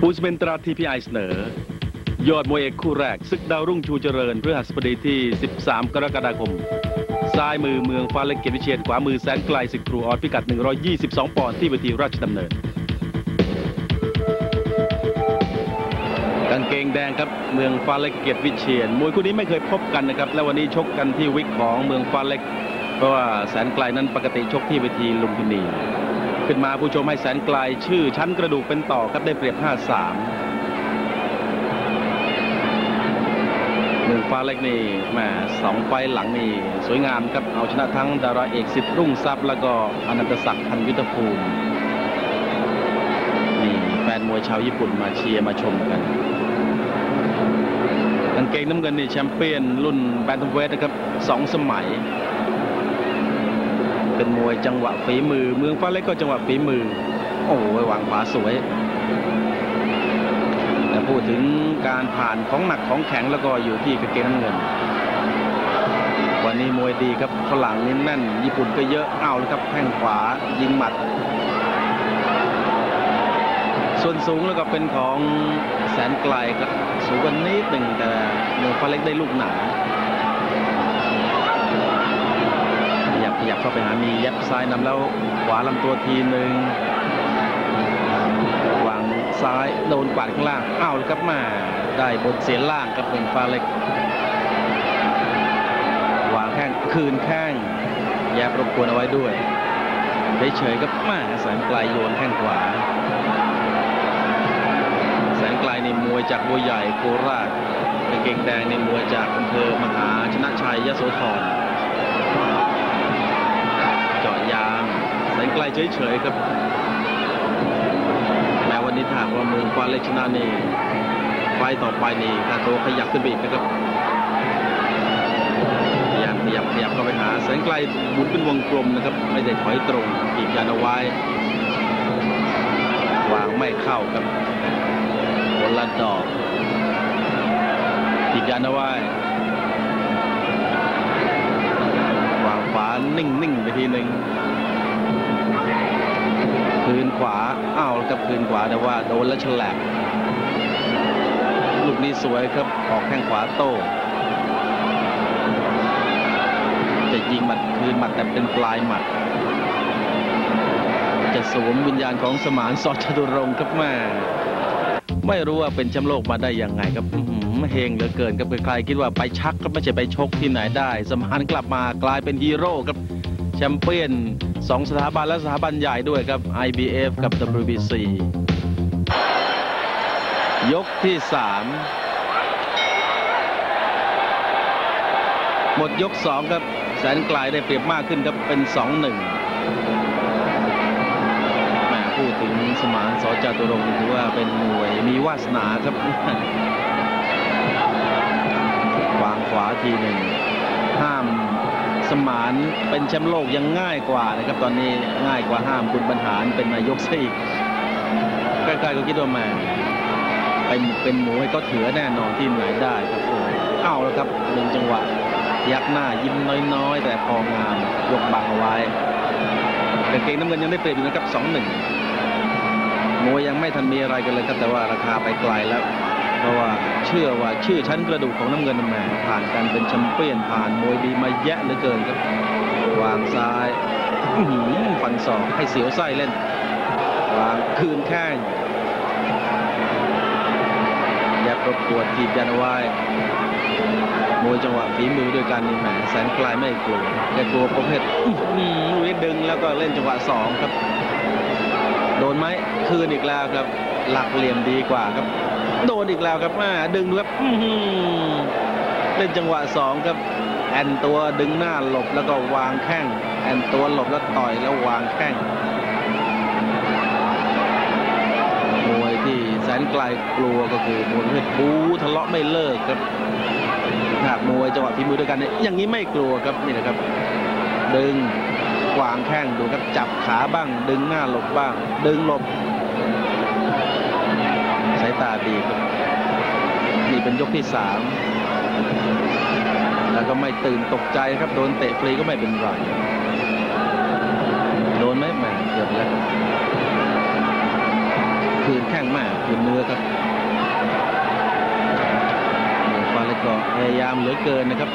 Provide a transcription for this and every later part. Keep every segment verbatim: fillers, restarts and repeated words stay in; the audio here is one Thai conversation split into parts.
ปูสเมนตราทีพีไอเสนอยอดมวยเอกคู่แรกศึกดาวรุ่งชูเจริญพฤหัสบดีที่สิบสามกรกฎาคมซ้ายมือเมืองฟ้าเล็กเกียรติวิเชียรขวามือแสนไกลศึกครูออดพิกัดหนึ่งร้อยยี่สิบสองปอนด์ที่เวทีราชดำเนินกางเกงแดงครับเมืองฟ้าเล็กเกียรติวิเชียรมวยคู่นี้ไม่เคยพบกันนะครับและวันนี้ชกกันที่วิกของเมืองฟ้าเล็กเพราะว่าแสนไกลนั้นปกติชกที่เวทีลุมพินีขึ้นมาผู้ชมให้แสนไกลชื่อชั้นกระดูกเป็นต่อครับได้เปรียบ ห้าสาม เมืองฟ้าเล็กนี่แหมสองไฟหลังนี่สวยงามครับเอาชนะทั้งดาราเอกสิทธิ์รุ่งทรัพย์แล้วก็อนันตศักดิ์พันยุทธภูมินี่แฟนมวยชาวญี่ปุ่นมาเชียร์มาชมกันกางเกงน้ำเงินนี่แชมเปี้ยนรุ่นแบนทัมเวทนะครับสองสมัยเป็นมวยจังหวะฝีมือเมืองฟ้าเล็กก็จังหวะฝีมือโอ้ยวางขวาสวยแต่พูดถึงการผ่านของหนักของแข็งแล้วก็อยู่ที่กางเกงน้ำเงินวันนี้มวยดีครับฝรั่งนี่แน่นญี่ปุ่นก็เยอะเอาเลยครับแข้งขวายิงหมัดส่วนสูงแล้วก็เป็นของแสนไกลครับสูงกว่านิดหนึ่งแต่เมืองฟ้าเล็กได้ลูกหนาขยับขยับเข้าไปหามียับซ้ายนำแล้วขวาลำตัวทีหนึ่งวางซ้ายโดนปาดข้างล่างอ้าวเลยครับมาได้บนเสียล่างครับเมืองฟ้าเล็กวางแข้งคืนแข้งแยบรบกวนเอาไว้ด้วยเฉยๆครับมาแสนไกลโยนแข้งขวาแสนไกลในมวยจากบัวใหญ่โคราชกางเกงแดงในมวยจากอำเภอมหาชนะชัยยโสธรเจาะยางแสนไกลเฉยๆครับแม้วันนี้ถ้าว่าเมืองฟ้าเล็กชนะนี่ไฟต่อไปนี่ค่าตัวขยับขึ้นไปอีกนะครับพยายามขยับขยับเข้าไปหาแสนไกลหมุนเป็นวงกลมนะครับไม่ได้ถอยตรงอีกยันเอาไว้วางไม่เข้าครับคนละดอกอีกยันเอาไว้วางขวานิ่งๆไปทีหนึ่งคืนขวาอ้าวกับคืนขวาแต่ว่าโดนแล้วฉลับลูกนี้สวยครับออกแข้งขวาโต้จะยิงหมัดคืนหมัดแต่เป็นปลายหมัดจะสวมวิญญาณของสมานสอจตุรงค์ครับแม่ไม่รู้ว่าเป็นแชมป์โลกมาได้ยังไงครับเฮงเหลือเกินครับใครคิดว่าไปชักก็ไม่ใช่ไปชกที่ไหนได้สมานกลับมากลายเป็นฮีโร่ครับแชมเปี้ยนสองสถาบันและสถาบันใหญ่ด้วยครับ ไอ บี เอฟ กับ ดับเบิลยู บี ซี ยกที่สามหมดยกสองครับแสนไกลได้เปรียบมากขึ้นครับเป็น สองหนึ่ง แม่พูดถึงสมานสจตุรงค์ถือว่าเป็นมวยมีวาสนาครับวางขวาทีหนึ่งห้ามสมานเป็นแชมป์โลกยังง่ายกว่านะครับตอนนี้ง่ายกว่าห้ามคุณบรรหารเป็นนายกซะอีกใกล้ๆก็คิดว่าแม่เป็นเป็นหมูให้ก็ถือแน่นอนที่ไหนได้ครับโอ้เอาแล้วครับหนึ่งจังหวะยักหน้ายิ้มน้อยๆแต่พองามยกบังเอาไว้แต่เกงน้ำเงินยังได้เปรียบอยู่นะครับ สองหนึ่ง มวยยังไม่ทันมีอะไรกันเลยครับแต่ว่าราคาไปไกลแล้วเพราะว่าเชื่อว่าชื่อชั้นกระดูกของน้ำเงินแหมผ่านการเป็นแชมเปี้ยนผ่านมวยดีมาแยะเหลือเกินครับวางซ้ายฟันศอกให้เสียวไส้เล่นวางคืนแข้งยับรบกวนทีบยันเอาไว้มวยจังหวะฝีมือด้วยกันนี่แหมแสนไกลไม่กลัวแค่กลัวประเภทลุยดึงแล้วก็เล่นจังหวะสองครับโดนไหมคืนอีกแล้วครับหลักเหลี่ยมดีกว่าครับโดนอีกแล้วครับมาดึงแล้วเล่นจังหวะสองครับแอนตัวดึงหน้าหลบแล้วก็วางแข้งแอนตัวหลบแล้วต่อยแล้ววางแข้งมวยที่แสนไกลกลัวก็คือมวยเพชรบูทะเลาะไม่เลิกครับหากมวยจังหวะฝีมือด้วยกันเนี่ยอย่างนี้ไม่กลัวครับนี่นะครับดึงวางแข้งดูครับจับขาบ้างดึงหน้าหลบบ้างดึงหลบสายตาดีครับนี่เป็นยกที่สามแล้วก็ไม่ตื่นตกใจครับโดนเตะฟรีก็ไม่เป็นไรโดนไหมแหมเกือบแล้วคืนแข้งมากคืนเนื้อครับเมืองฟ้าเล็กก็พยายามเหลือเกินนะครับ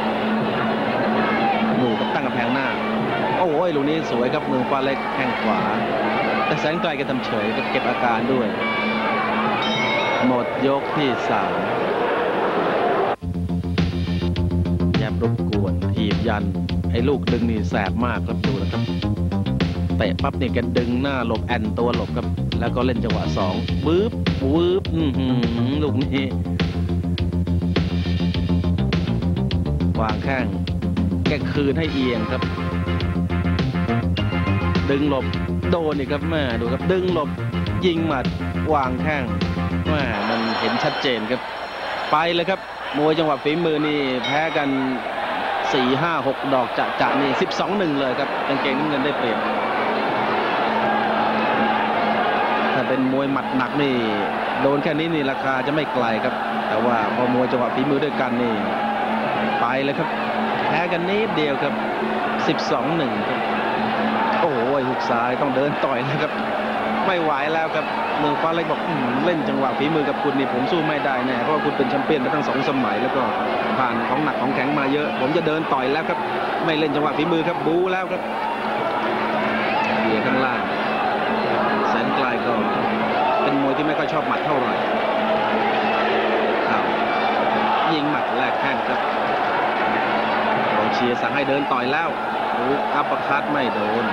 หนูกับตั้งกำแพงหน้าโอ้ยลูกนี้สวยครับเมืองฟ้าเล็กแข้งขวาแต่แสนไกลก็ทำเฉยก็เก็บอาการด้วยหมดยกที่สามแยบรบกวนถีบยันไอ้ลูกดึงนี่แสบมากครับดูนะครับเตะปั๊บนี่แกดึงหน้าหลบแอนตัวหลบครับแล้วก็เล่นจังหวะสองวืบวืบอืมลูกนี้วางแข้งแกคืนให้เอียงครับดึงหลบโดนอีกครับแม่ดูครับดึงหลบยิงหมัดวางแข้งแม่มันเห็นชัดเจนครับไปเลยครับมวยจังหวะฝีมือนี่แพ้กันสี่ห้าหกดอกจะจะนี่สิบสองหนึ่งเลยครับกางเกงน้ำเงินได้เปรียบถ้าเป็นมวยหมัดหนักนี่โดนแค่นี้นี่ราคาจะไม่ไกลครับแต่ว่าพอมวยจังหวะฝีมือด้วยกันนี่ไปเลยครับแพ้กันนิดเดียวครับสิบสองหนึ่งครับโอ้ยหุกซ้ายต้องเดินต่อยนะครับไม่ไหวแล้วครับเมืองฟ้าเล็กบอกเล่นจังหวะฝีมือกับคุณนี่ผมสู้ไม่ได้แน่เพราะว่าคุณเป็นแชมเปี้ยนมาตั้งสองสมัยแล้วก็ผ่านของหนักของแข็งมาเยอะผมจะเดินต่อยแล้วครับไม่เล่นจังหวะฝีมือครับบูแล้วครับเบียร์ข้างล่างแสนไกลก็เป็นมวยที่ไม่ค่อยชอบหมัดเท่าไหร่ครับยิงหมัดแรกแข้งครับกองเชียร์สั่งให้เดินต่อยแล้วอัปเปอร์คัตไม่โดน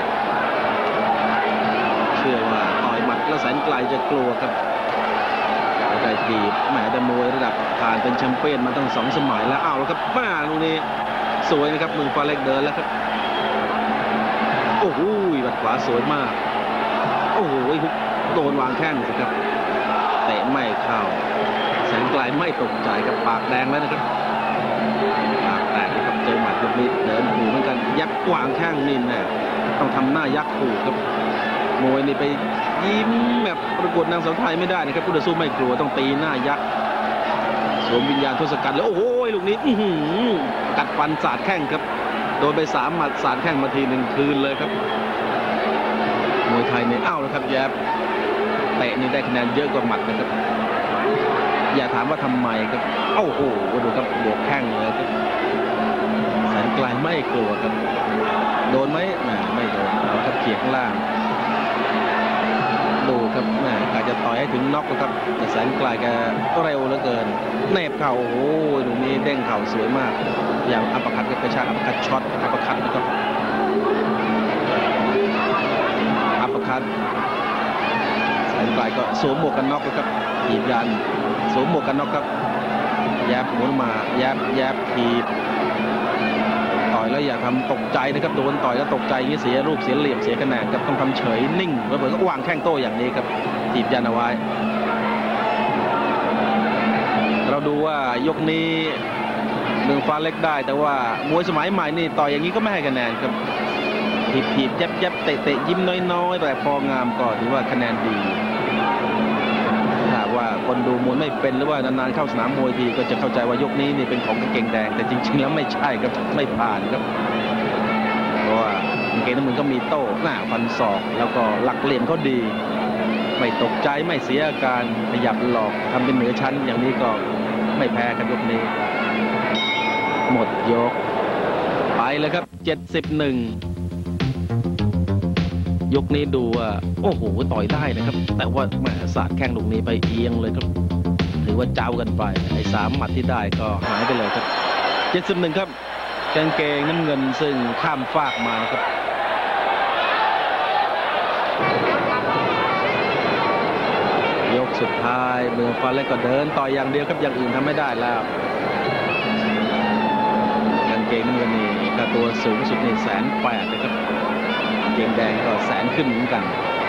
เชื่อว่าต่อยหมัดแล้วแสนไกลจะกลัวครับใจทีบแหมแต่มวยระดับผ่านเป็นแชมเปี้ยนมาตั้งสองสมัยแล้วเอาแล้วครับมาลูกนี้สวยนะครับมือฟ้าเล็กเดินแล้วครับโอ้โหบัดขวาสวยมากโอ้โหโดนวางแข้งสิครับเตะไม่เข้าแสนไกลไม่ตกใจกับปากแดงแล้วนะครับปากแตกนะครับเจอหมัดลูกนี้เดินหูเหมือนกันยักวางแข้งนี่แน่ต้องทำหน้ายักขู่ครับมวยนี่ไปยิ้มแบบประกวดนางสาวไทยไม่ได้นะครับผู้ต่อสู้ไม่กลัวต้องตีหน้ายักสวมวิญญาณทศกัณฐ์แล้วโอ้โหลูกนี้กัดฟันสาดแข้งครับโดนไปสามหมัดสาดแข้งมาทีหนึ่งคืนเลยครับมวยไทยเนี่ยอ้าวแล้วครับแยบเตะนี่ได้คะแนนเยอะกว่าหมัดนะครับอย่าถามว่าทำไมครับโอ้โหดูครับบวกแข้งเลยครับแสนไกลไม่กลัวครับโดนไหมไม่โดนเอาครับเขียงข้างล่างดูครับแม่อาจจะต่อยให้ถึงน็อกนะครับแต่แสนไกลแกก็เร็วเหลือเกินแนบเข่าโอ้โหตรงนี้เด้งเข่าสวยมากอย่างอัปเปอร์คัตกับกระชากอัปเปอร์คัตช็อตอัปเปอร์คัตนะครับอัปเปอร์คัตแสนไกลก็สวมหมวกกันน็อกครับถีบยันสวมหมวกกันน็อกครับแยบหมุนมาแยบแยบถีบต่อยแล้วอย่าทำตกใจนะครับโดนต่อยแล้วตกใจอย่างนี้เสียรูปเสียเหลี่ยมเสียคะแนนครับต้องทำเฉยนิ่งแล้วเบิดก็วางแข้งโต้อย่างนี้ครับถีบยันเอาไว้เราดูว่ายกนี้เมืองฟ้าเล็กได้แต่ว่ามวยสมัยใหม่นี่ต่อยอย่างนี้ก็ไม่ให้คะแนนครับถีบถีบยับยับเตะเตะยิ้มน้อยๆแต่พองามก็ถือว่าคะแนนดีถ้าว่าคนดูมวยไม่เป็นหรือว่านานๆเข้าสนามมวยทีก็จะเข้าใจว่ายกนี้นี่เป็นของกางเกงแดงแต่จริงๆแล้วไม่ใช่ครับไม่ผ่านครับเพราะว่ากางเกงน้ำเงินก็มีโต้หน้าฟันศอกแล้วก็หลักเหลี่ยมเขาดีไม่ตกใจไม่เสียอาการขยับหลอกทำเป็นเหนือชั้นอย่างนี้ก็ไม่แพ้กันยกนี้หมดยกไปเลยครับเจ็ดสิบเอ็ดยกนี้ดูว่าโอ้โหต่อยได้นะครับแต่ว่าแหมสาดแข้งลูกนี้ไปเอียงเลยครับถือว่าเจ้ากันไปไอ้สามหมัดที่ได้ก็หายไปเลยครับเจ็ดสิบเอ็ดครับกางเกงน้ำเงินซึ่งข้ามฟากมานะครับยกสุดท้ายเมืองฟ้าเล็กก็เดินต่อยอย่างเดียวครับอย่างอื่นทำไม่ได้แล้วกางเกงน้ำเงินนี่ก็ตัวสูงสุดในแสนแปดนะครับเกงแดงก็แสนขึ้นเหมือนกัน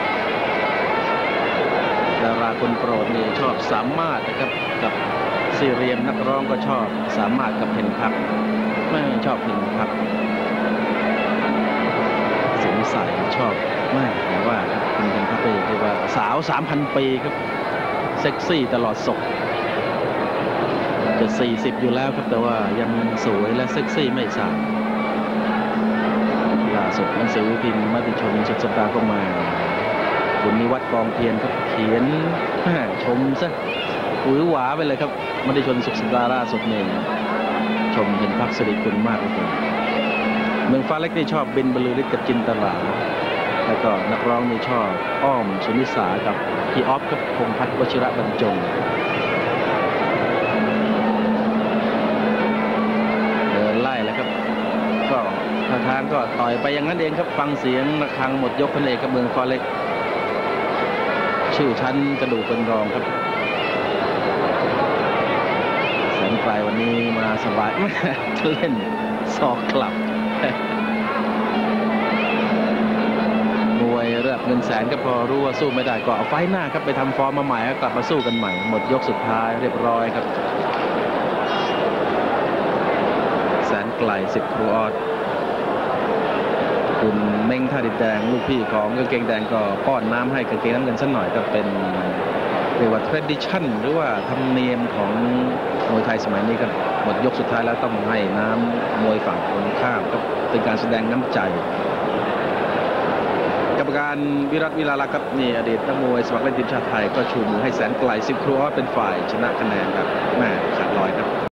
ดาราคนโปรดนี่ชอบสามารถนะครับกับซีเรียมนักร้องก็ชอบสามารถกับเพนพักไม่ชอบเพนพักสงสัยชอบไม่แต่ว่าคุณเพนพักก็เรียกว่าสาว สามพัน ปีครับเซ็กซี่ตลอดศกจะสี่สิบอยู่แล้วครับแต่ว่ายังสวยและเซ็กซี่ไม่สายล่าสุดหนังสือพิมพ์มติชนสุดสัปดาห์ก็มาคุณนิวัฒน์กองเพียรครับเขียนชมซะหวือหวาไปเลยครับมติชนสุขสัปดาห์ล่าสุดนี่ชมเห็นพักสิริกุลมากเลยเมืองฟ้าเล็กนี่ชอบบินบรรลือฤทธิ์กับจินตลาแล้วก็นักร้องนี่ชอบอ้อมสุนิสากับพี่ออฟกับพงษ์พัฒน์วชิระบรรจงเดินไล่แล้วครับก็ท่าทางก็ต่อยไปอย่างนั้นเองครับฟังเสียงระฆังหมดยกพันเอกกับเมืองฟ้าเล็กชื่อชั้นกระดูกเป็นรองครับแสนไกลวันนี้มาสบายเล่นศอกกลับมวยเรือบเงินแสนก็พอรู้ว่าสู้ไม่ได้ก็เอาไฟหน้าครับไปทำฟอร์มมาใหม่กลับมาสู้กันใหม่หมดยกสุดท้ายเรียบร้อยครับแสนไกลสิบครูออสคุณเม้งท่าดินแดงลูกพี่ของกางเกงแดงก็ป้อนน้ำให้กางเกงน้ำเงินสักหน่อยก็เป็นเรียกว่า tradition หรือว่าธรรมเนียมของมวยไทยสมัยนี้ครับหมดยกสุดท้ายแล้วต้องให้น้ำมวยฝั่งตรงข้ามก็เป็นการแสดงน้ำใจกรรมการวิรัตวิลาลักษณ์ครับนี่อดีตนักมวยสมัครเล่นทีมชาติไทยก็ชูมือให้แสนไกลสิบครูออสเป็นฝ่ายชนะคะแนนครับแม่ขาดลอยครับ